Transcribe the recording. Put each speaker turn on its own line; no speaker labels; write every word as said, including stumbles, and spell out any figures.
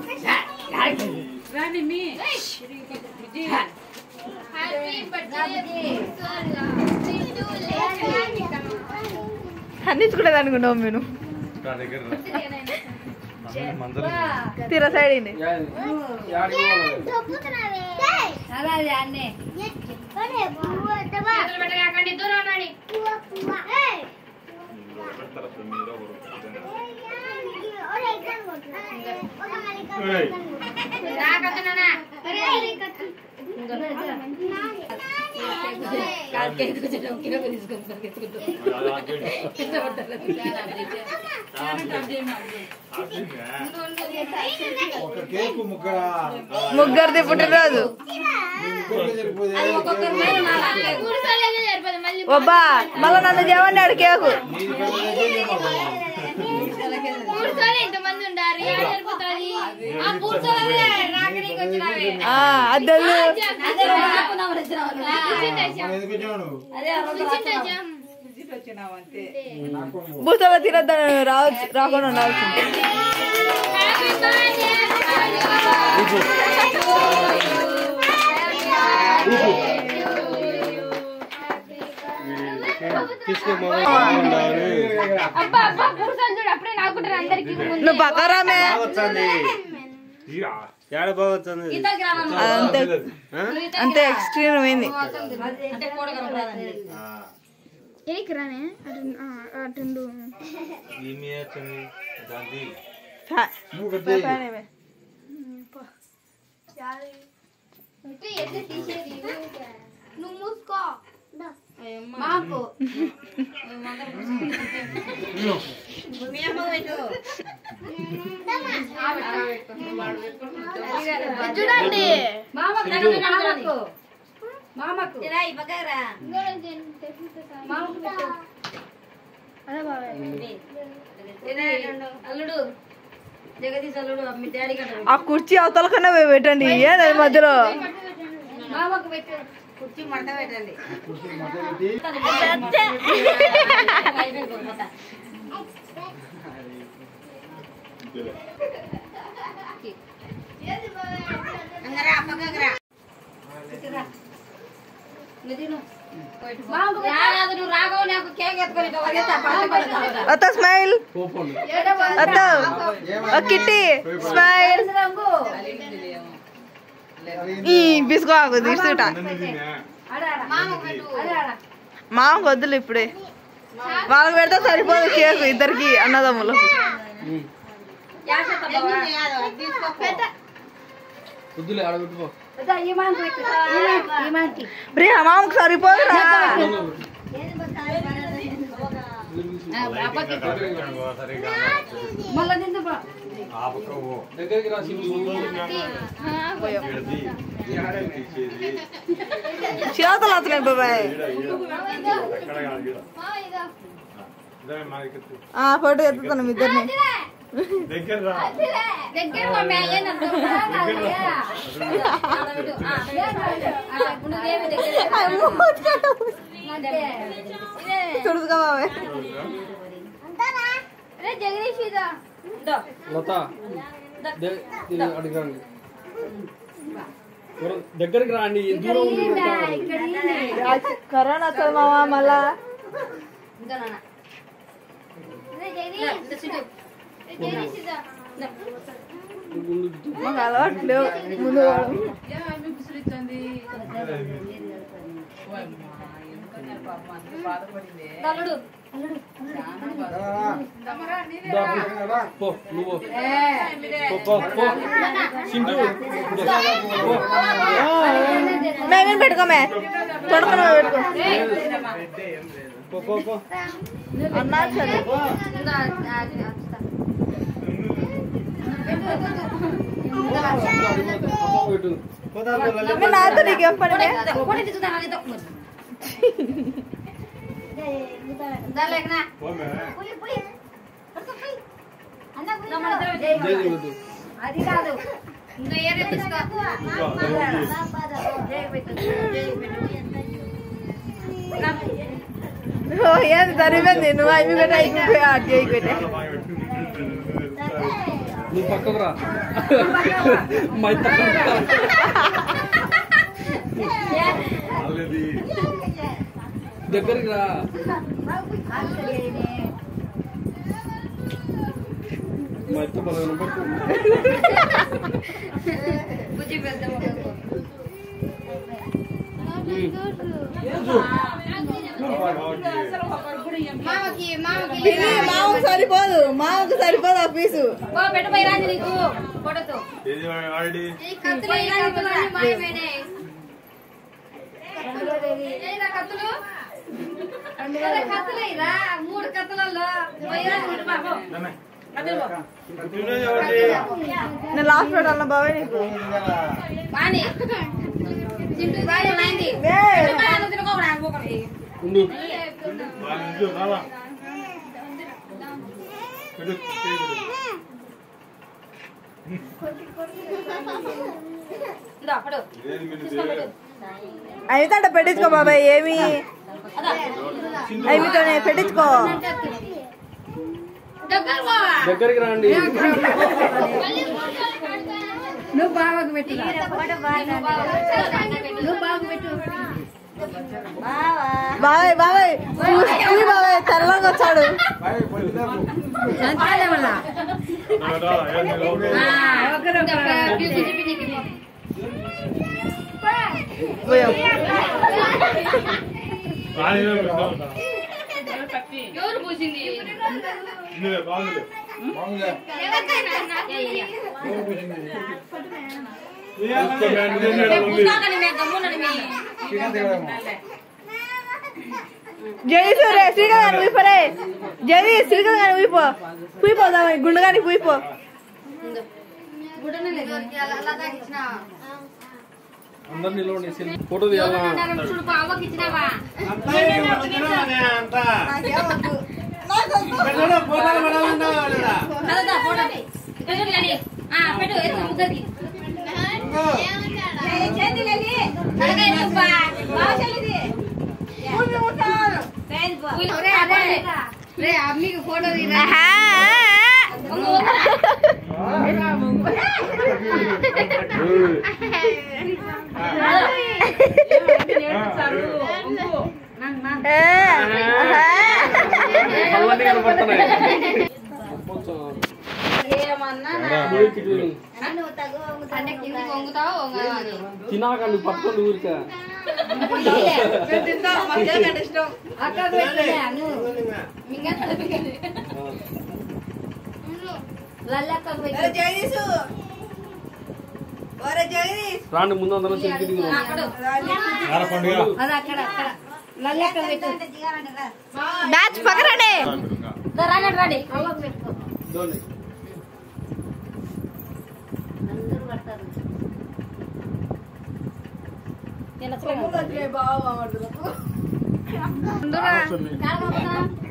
అందించుకునేది అనుకున్నావు నేను తీర సైడ్ ముగ్గురిది పుట్టినరోజు ఒబ్బా మళ్ళా నన్ను చేయమన్నాడు కేకు అద్దలు భూతలో తినద్దాను రావచ్చు రాకుండా రావచ్చు నువ్వు పక్కరామే అంతే ఎక్స్ట్రీమ్ అయింది
నువ్వు మూసుకో
చూడండి ఆ కుర్చీ అవతల కన్నా పెట్టండి ఏది మధ్యలో
కుర్చీ మడత పెట్టండి
స్మైల్ కిట్టి స్మైల్ బిస్కోకు తీసుట మామకు వద్దులు ఇప్పుడే వాళ్ళకి పెడితే సరిపోదు కేకు ఇద్దరికి అన్నదమ్ములు మామకు సరిపోదురా చేతలు వస్తున్నాయి బాబాయ్ ఫోటో ఎత్తుతాను ఇద్దరిని తుడుచుకో బాబాయ్
దగ్గరికి రాండి
కరోనా వస్తుంది మావా మళ్ళా మాకు అలవాట్లేవు ముందు మేమేం పెట్టుకోమే తొడకన పెట్టుకో అన్నా సరే నాతో నీకేం పని
అది కాదు
ఏది సరిపోయింది నువ్వు అవి పెట్టా అయిపోయి అటు అయిపోయి
నువ్వు పక్కకు రా మై దగ్గరికి రా మధ్య పదకొండు పడుతుంది
మామకు సరిపోదు మామకు సరిపోదు ఆ పీసు
మూడు కత్తులలో
నేను లాస్ట్ పెట్టాలన్నా బాబాయ్ నీకు
ఉండు
అయితే అట్ట పెట్టించుకో బాబాయ్ ఏమి అయిమితో పెట్టించుకో
దగ్గరికి రండి
నువ్వు బాబాకు పెట్టు నువ్వు బాబాకు పెట్టు
బాబాయ్ బాబాయ్ చూసి బాబాయ్ తెల్లగా వచ్చాడు
ఎవరు పూసింది
జయసు రే శ్రీకాంత్ ఊయిపోరే జయ శ్రీకాంత్ ఊయిపో పూయిపోదా గుండెగాని పూయిపో
అందరు నిలవండి ఫోటో తీయాలా
చూడు బాబాకి ఇచ్చినావా పెట్టు ముగ్గురికి అమ్మకి ఫోటో
అవన్నీ కనపడుతున్నాయి తినాకండి పట్టుకోండి ఊరికే రాండి ముందు అందరం సెల్ఫీ
బ్యాచ్ పక్కరండి
రండి
బాగా